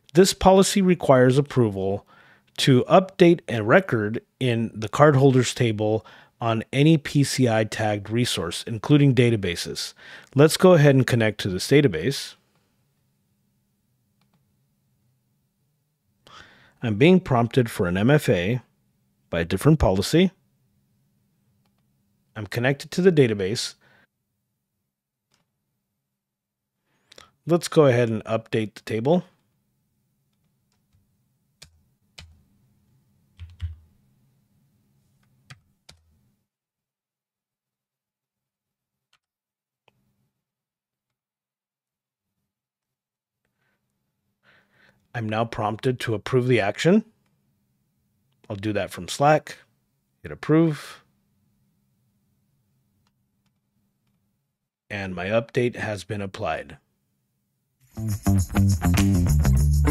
This policy requires approval to update a record in the cardholders table on any PCI tagged resource, including databases. Let's go ahead and connect to this database. I'm being prompted for an MFA by a different policy. I'm connected to the database. Let's go ahead and update the table. I'm now prompted to approve the action. I'll do that from Slack. Hit approve. And my update has been applied.